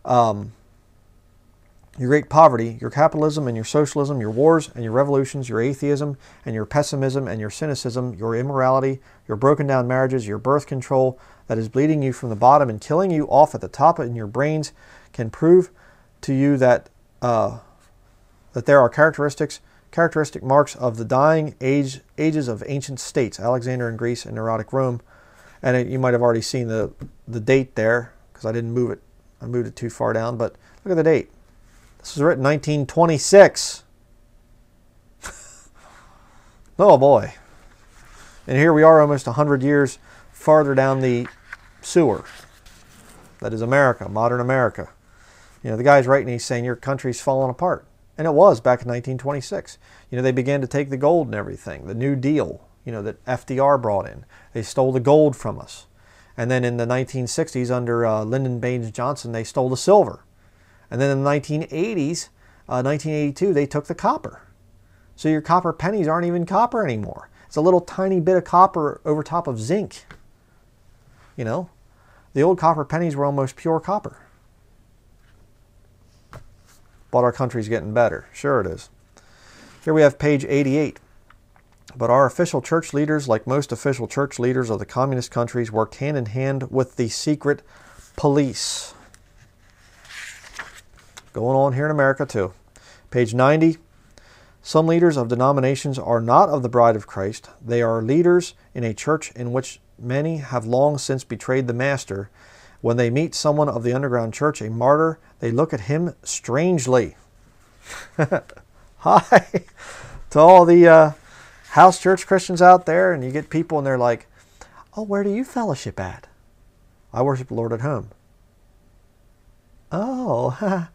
poverty, your capitalism and your socialism, your wars and your revolutions, your atheism and your pessimism and your cynicism, your immorality, your broken down marriages, your birth control that is bleeding you from the bottom and killing you off at the top in your brains can prove to you that there are characteristic marks of the dying ages of ancient states, Alexander in Greece and neurotic Rome." And you might have already seen the date there because I didn't move it. I moved it too far down, but look at the date. This was written 1926. Oh boy. And here we are almost 100 years farther down the sewer. That is America, modern America. You know, the guy's writing, he's saying your country's falling apart. And it was back in 1926. You know, they began to take the gold and everything. The New Deal, you know, that FDR brought in. They stole the gold from us. And then in the 1960s under Lyndon Baines Johnson, they stole the silver. And then in the 1980s, 1982, they took the copper. So your copper pennies aren't even copper anymore. It's a little tiny bit of copper over top of zinc. You know, The old copper pennies were almost pure copper. But our country's getting better. Sure it is. Here we have page 88. But our official church leaders, like most official church leaders of the communist countries, worked hand in hand with the secret police. Going on here in America too. Page 90. Some leaders of denominations are not of the bride of Christ. They are leaders in a church in which many have long since betrayed the master. When they meet someone of the underground church, a martyr, they look at him strangely. Hi to all the house church Christians out there, and you get people and they're like, oh, where do you fellowship at? I worship the Lord at home. Oh,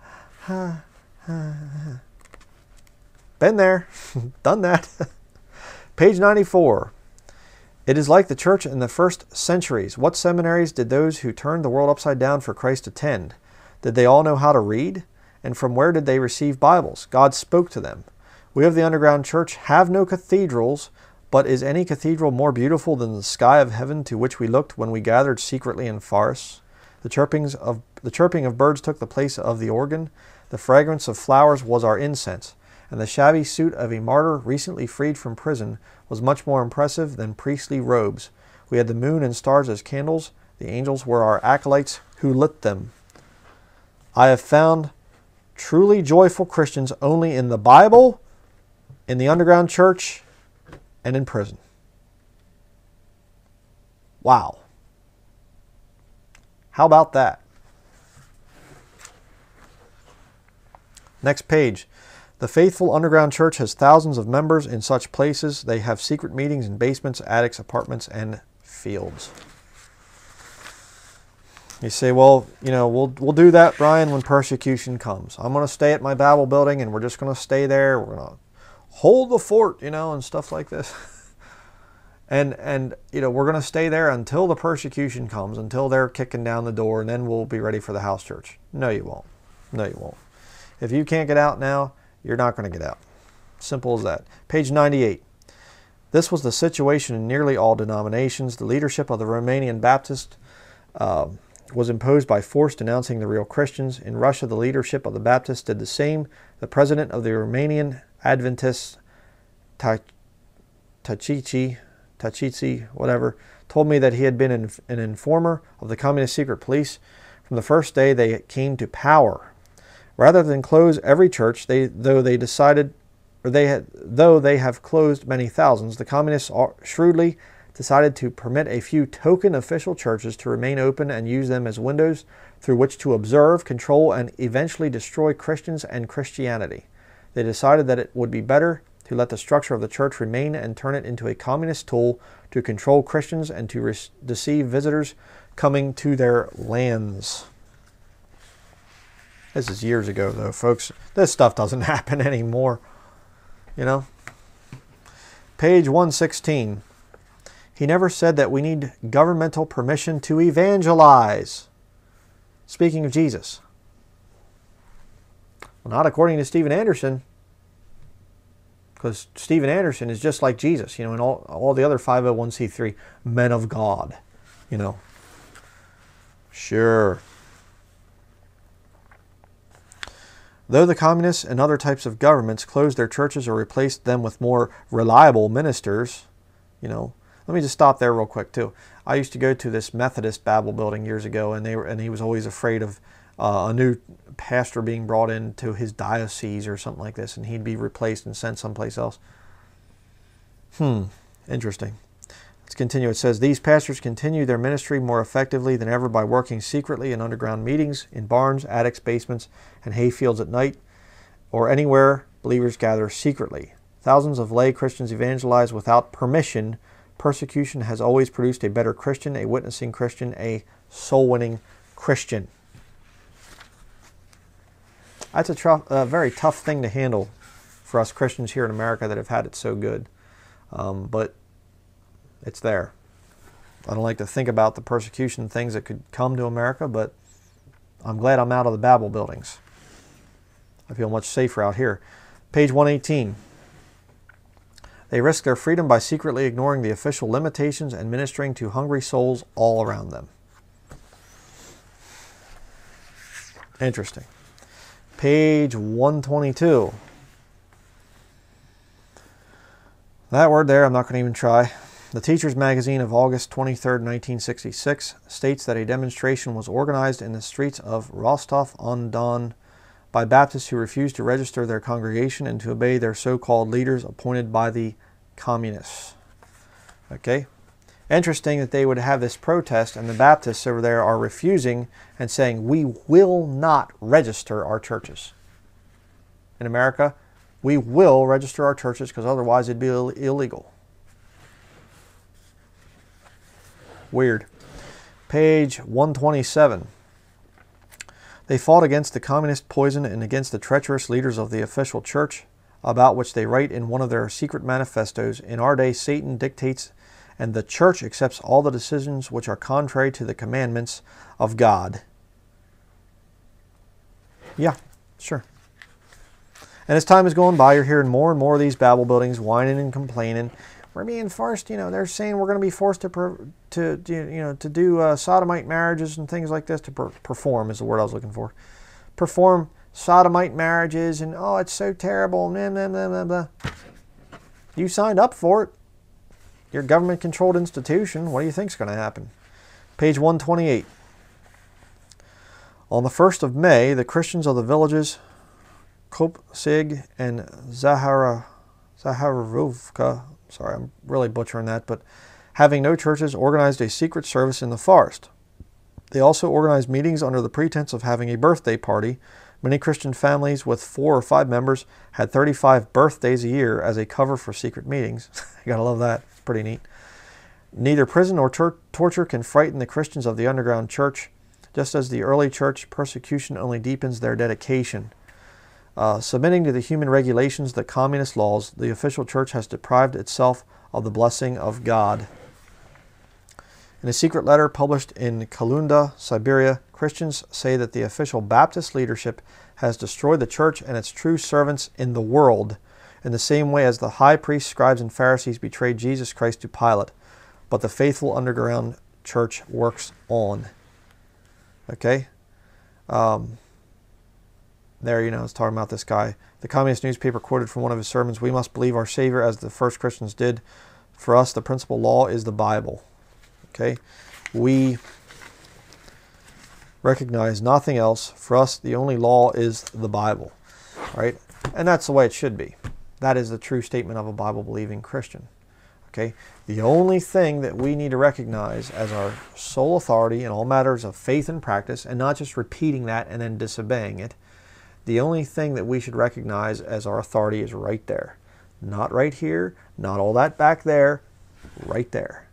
been there, done that. Page 94. It is like the church in the first centuries. What seminaries did those who turned the world upside down for Christ attend? Did they all know how to read? And from where did they receive Bibles? God spoke to them. We of the underground church have no cathedrals, but is any cathedral more beautiful than the sky of heaven to which we looked when we gathered secretly in forests? The chirping of birds took the place of the organ. The fragrance of flowers was our incense. And the shabby suit of a martyr recently freed from prison was much more impressive than priestly robes. We had the moon and stars as candles. The angels were our acolytes who lit them. I have found truly joyful Christians only in the Bible, in the underground church, and in prison. Wow. How about that? Next page. The faithful underground church has thousands of members in such places. They have secret meetings in basements, attics, apartments, and fields. You say, well, you know, we'll do that, Brian, when persecution comes. I'm going to stay at my Babel building, and we're just going to stay there. We're going to hold the fort, you know, and stuff like this. and you know, we're going to stay there until the persecution comes, until they're kicking down the door, and then we'll be ready for the house church. No, you won't. No, you won't. If you can't get out now, you're not going to get out. Simple as that. Page 98. This was the situation in nearly all denominations. The leadership of the Romanian Baptist was imposed by force, denouncing the real Christians. In Russia, the leadership of the Baptists did the same. The president of the Romanian Adventists, Tachici, whatever, told me that he had been an informer of the communist secret police from the first day they came to power. Rather than close every church, though they have closed many thousands, the communists shrewdly decided to permit a few token official churches to remain open and use them as windows through which to observe, control, and eventually destroy Christians and Christianity. They decided that it would be better to let the structure of the church remain and turn it into a communist tool to control Christians and to deceive visitors coming to their lands. This is years ago, though, folks. This stuff doesn't happen anymore, you know. Page 116. He never said that we need governmental permission to evangelize. Speaking of Jesus. Well, not according to Steven Anderson. Because Steven Anderson is just like Jesus, you know, and all the other 501c3 men of God, you know. Sure. Though the communists and other types of governments closed their churches or replaced them with more reliable ministers, you know, let me just stop there real quick too. I used to go to this Methodist Babel building years ago, and he was always afraid of a new pastor being brought into his diocese or something like this, and he'd be replaced and sent someplace else. Interesting. Let's continue. It says, these pastors continue their ministry more effectively than ever by working secretly in underground meetings, in barns, attics, basements, and hayfields at night, or anywhere believers gather secretly. Thousands of lay Christians evangelize without permission. Persecution has always produced a better Christian, a witnessing Christian, a soul-winning Christian. That's a very tough thing to handle for us Christians here in America that have had it so good. But it's there. I don't like to think about the persecution things that could come to America, but I'm glad I'm out of the Babel buildings. I feel much safer out here. Page 118. They risk their freedom by secretly ignoring the official limitations and ministering to hungry souls all around them. Interesting. Page 122. That word there, I'm not going to even try. The Teacher's Magazine of August 23, 1966 states that a demonstration was organized in the streets of Rostov-on-Don by Baptists who refused to register their congregation and to obey their so-called leaders appointed by the communists. Okay? Interesting that they would have this protest and the Baptists over there are refusing and saying, we will not register our churches. In America, we will register our churches because otherwise it'd be illegal. Weird. Page 127. They fought against the communist poison and against the treacherous leaders of the official church, about which they write in one of their secret manifestos, in our day Satan dictates and the church accepts all the decisions which are contrary to the commandments of God. Yeah, sure. And as time is going by, you're hearing more and more of these Babel buildings whining and complaining. We're being forced, they're saying we're going to be forced to do sodomite marriages and things like this, to perform is the word I was looking for. Perform sodomite marriages, and oh, it's so terrible, blah, blah, blah, blah, blah. You signed up for it. Your government-controlled institution. What do you think is going to happen? Page 128. On the 1st of May, the Christians of the villages Kopsig and Zaharovka, sorry, I'm really butchering that, but having no churches, organized a secret service in the forest. They also organized meetings under the pretense of having a birthday party. Many Christian families with 4 or 5 members had 35 birthdays a year as a cover for secret meetings. You gotta love that. It's pretty neat. Neither prison nor torture can frighten the Christians of the underground church. Just as the early church, persecution only deepens their dedication. Submitting to the human regulations, the communist laws, the official church has deprived itself of the blessing of God. In a secret letter published in Kalunda, Siberia, Christians say that the official Baptist leadership has destroyed the church and its true servants in the world, in the same way as the high priests, scribes, and Pharisees betrayed Jesus Christ to Pilate. But the faithful underground church works on. Okay? There, it's talking about this guy. The communist newspaper quoted from one of his sermons, "We must believe our Savior as the first Christians did. For us, the principal law is the Bible." Okay? We recognize nothing else. For us, the only law is the Bible. Right? And that's the way it should be. That is the true statement of a Bible-believing Christian. Okay? The only thing that we need to recognize as our sole authority in all matters of faith and practice, and not just repeating that and then disobeying it, the only thing that we should recognize as our authority is right there. Not right here, not all that back there, right there.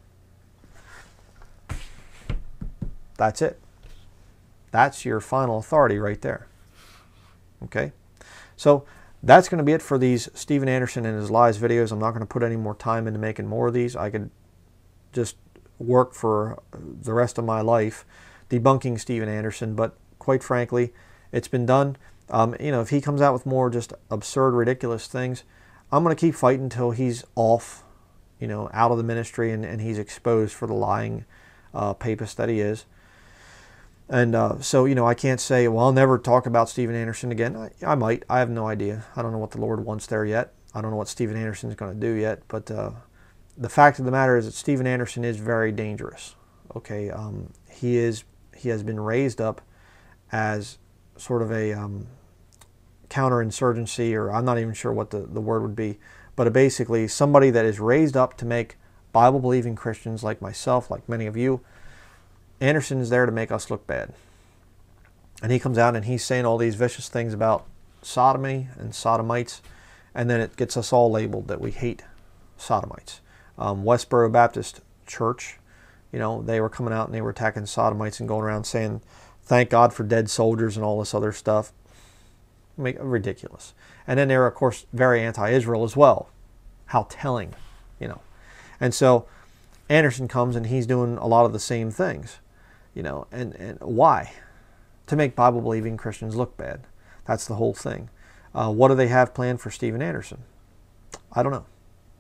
That's it. That's your final authority right there. Okay? So that's going to be it for these Steven Anderson and his lies videos. I'm not going to put any more time into making more of these. I could just work for the rest of my life debunking Steven Anderson, but quite frankly, it's been done. If he comes out with more just absurd, ridiculous things, I'm going to keep fighting until he's off, out of the ministry and he's exposed for the lying papist that he is. And so, I can't say, well, I'll never talk about Steven Anderson again. I might. I have no idea. I don't know what the Lord wants there yet. I don't know what Steven Anderson is going to do yet. But the fact of the matter is that Steven Anderson is very dangerous. Okay, he has been raised up as sort of a counterinsurgency, or I'm not even sure what the word would be, but basically somebody that is raised up to make Bible-believing Christians like myself, like many of you. Anderson is there to make us look bad. And he comes out and he's saying all these vicious things about sodomy and sodomites, and then it gets us all labeled that we hate sodomites. Westboro Baptist Church, they were coming out and they were attacking sodomites and going around saying, thank God for dead soldiers and all this other stuff. Ridiculous. And then they're, of course, very anti-Israel as well. How telling, And so Anderson comes and he's doing a lot of the same things, and why? To make Bible-believing Christians look bad. That's the whole thing. What do they have planned for Steven Anderson? I don't know.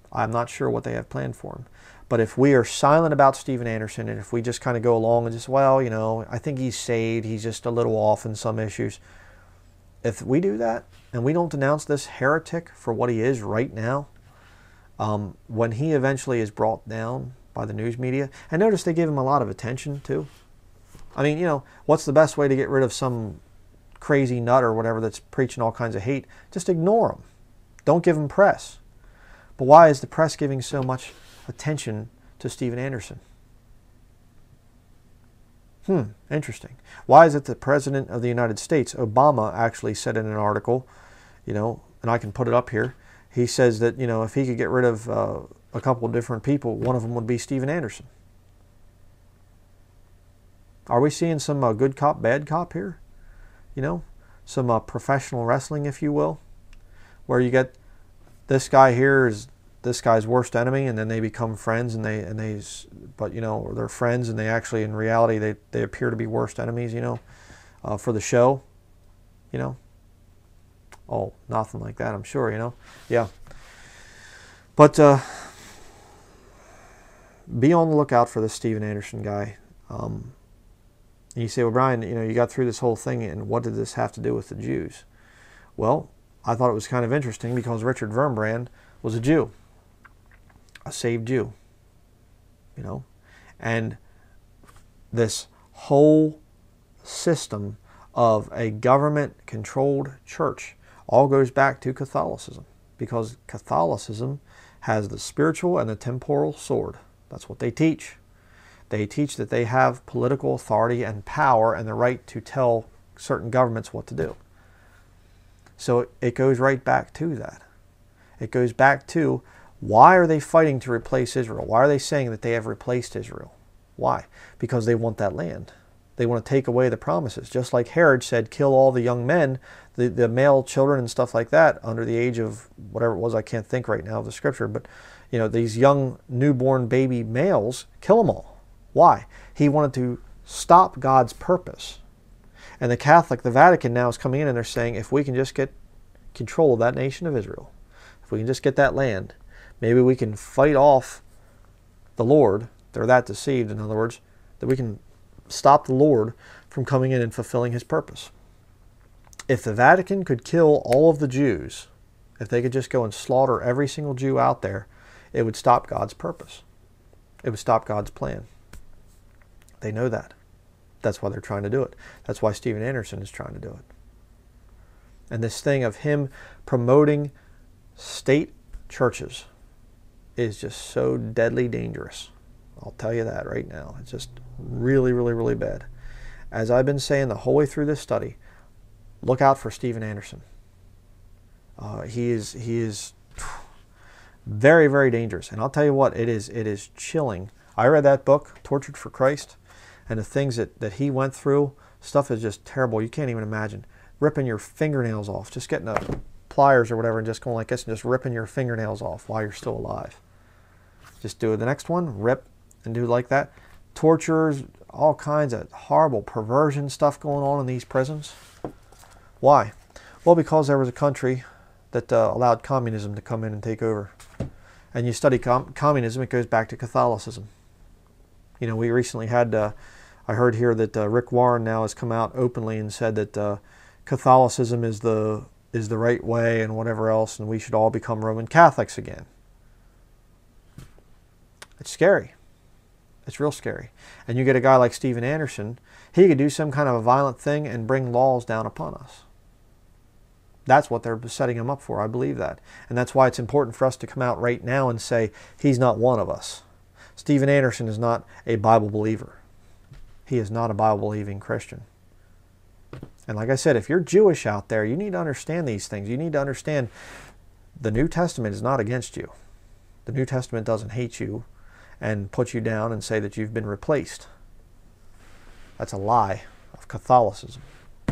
I'm not sure what they have planned for him. But if we are silent about Steven Anderson, and if we just kind of go along and just, well, you know, I think he's saved, he's just a little off in some issues. If we do that, and we don't denounce this heretic for what he is right now, when he eventually is brought down by the news media, and notice they give him a lot of attention too. I mean, you know, what's the best way to get rid of some crazy nut or whatever that's preaching all kinds of hate? Just ignore him. Don't give him press. But why is the press giving so much attention to Steven Anderson? Interesting. Why is it the President of the United States, Obama, actually said in an article, you know, and I can put it up here, he says that, you know, if he could get rid of a couple of different people, one of them would be Steven Anderson. Are we seeing some good cop, bad cop here? You know, some professional wrestling, if you will, where you get this guy here is this guy's worst enemy, and then they become friends, but you know, they're friends, and they actually, in reality, they appear to be worst enemies, you know, for the show, you know. Oh, nothing like that, I'm sure, you know. Yeah. But be on the lookout for this Steven Anderson guy. And you say, well, Brian, you know, you got through this whole thing, and what did this have to do with the Jews? Well, I thought it was kind of interesting because Richard Wurmbrand was a Jew, a saved Jew, you know, and this whole system of a government-controlled church all goes back to Catholicism, because Catholicism has the spiritual and the temporal sword. That's what they teach. They teach that they have political authority and power and the right to tell certain governments what to do. So it goes right back to that. It goes back to, why are they fighting to replace Israel? Why are they saying that they have replaced Israel? Why? Because they want that land. They want to take away the promises. Just like Herod said, kill all the young men, the male children and stuff like that, under the age of whatever it was, I can't think right now of the scripture, but you know, these young newborn baby males, kill them all. Why? He wanted to stop God's purpose. And the Vatican now is coming in and they're saying, if we can just get control of that nation of Israel, if we can just get that land, maybe we can fight off the Lord. They're that deceived, in other words, that we can stop the Lord from coming in and fulfilling his purpose. If the Vatican could kill all of the Jews, if they could just go and slaughter every single Jew out there, it would stop God's purpose. It would stop God's plan. They know that. That's why they're trying to do it. That's why Steven Anderson is trying to do it. And this thing of him promoting state churches is just so deadly dangerous. I'll tell you that right now. It's just really, really, really bad. As I've been saying the whole way through this study, look out for Steven Anderson. He is very, very dangerous. And I'll tell you what, it is chilling. I read that book, Tortured for Christ, and the things that he went through, stuff is just terrible. You can't even imagine. Ripping your fingernails off, just getting pliers or whatever and just going like this and just ripping your fingernails off while you're still alive. Just do the next one, rip and do like that. Tortures, all kinds of horrible perversion stuff going on in these prisons. Why? Well, because there was a country that allowed communism to come in and take over. And you study communism, it goes back to Catholicism. You know, we recently had, I heard here that Rick Warren now has come out openly and said that Catholicism is the right way and whatever else, and we should all become Roman Catholics again. It's scary. It's real scary. And you get a guy like Steven Anderson, he could do some kind of a violent thing and bring laws down upon us. That's what they're setting him up for. I believe that. And that's why it's important for us to come out right now and say, he's not one of us. Steven Anderson is not a Bible believer. He is not a Bible-believing Christian. And like I said, if you're Jewish out there, you need to understand these things. You need to understand the New Testament is not against you. The New Testament doesn't hate you and put you down and say that you've been replaced. That's a lie of Catholicism.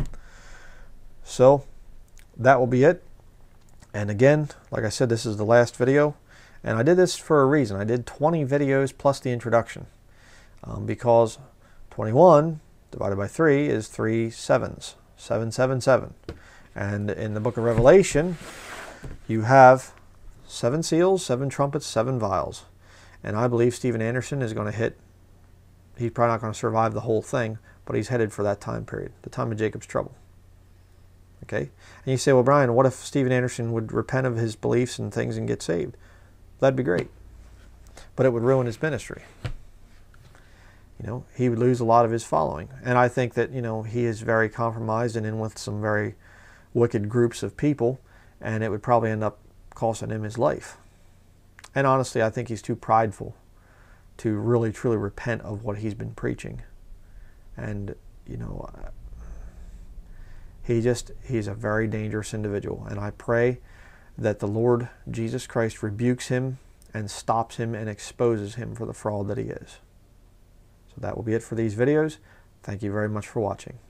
So that will be it. And again, like I said, this is the last video. And I did this for a reason. I did 20 videos plus the introduction. Because 21 divided by 3 is 3 sevens. 777. And in the book of Revelation, you have 7 seals, 7 trumpets, 7 vials. And I believe Steven Anderson is going to hit, he's probably not going to survive the whole thing, but he's headed for that time period, the time of Jacob's trouble. Okay? And you say, well, Brian, what if Steven Anderson would repent of his beliefs and things and get saved? That'd be great. But it would ruin his ministry. You know, he would lose a lot of his following. And I think that, you know, he is very compromised and in with some very wicked groups of people, and it would probably end up costing him his life. And honestly, I think he's too prideful to really, truly repent of what he's been preaching. And, you know, he's a very dangerous individual. And I pray that the Lord Jesus Christ rebukes him and stops him and exposes him for the fraud that he is. So that will be it for these videos. Thank you very much for watching.